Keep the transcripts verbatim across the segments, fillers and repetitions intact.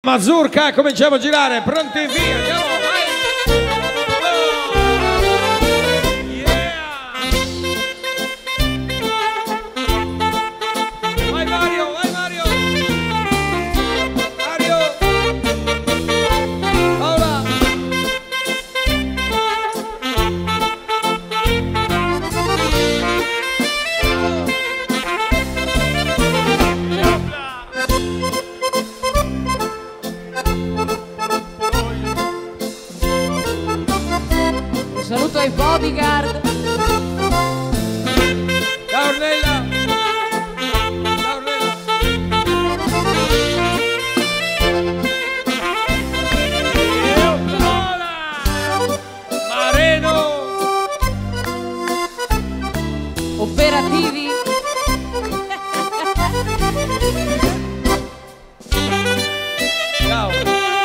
Mazurka, cominciamo a girare, pronti e via, andiamo, vai! Oh, yeah! Vai Mario, vai Mario! Mario! Paola! Un saluto ai bodyguard. Ciao Ornella! Ciao Ornella! Mareno! Operativi. Ciao!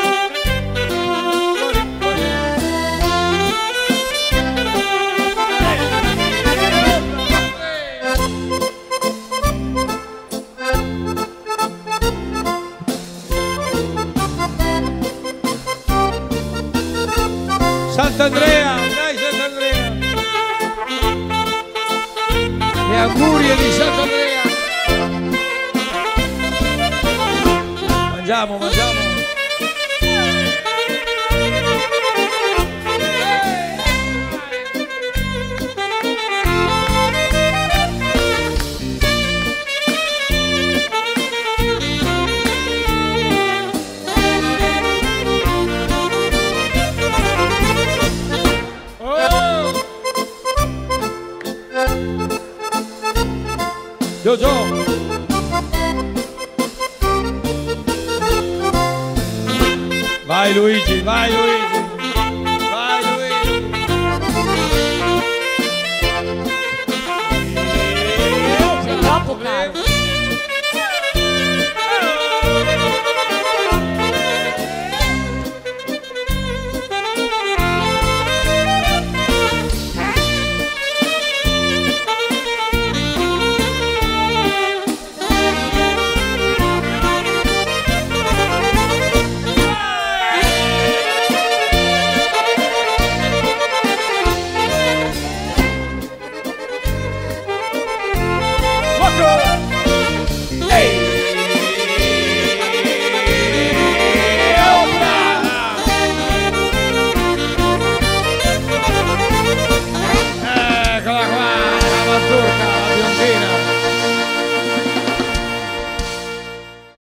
Sant'Andrea, dai Sant'Andrea! Le augurie di Sant'Andrea! Mangiamo, mangiamo! Giorgio! Vai Luigi, vai Luigi! Vai Luigi! Sei troppo caro.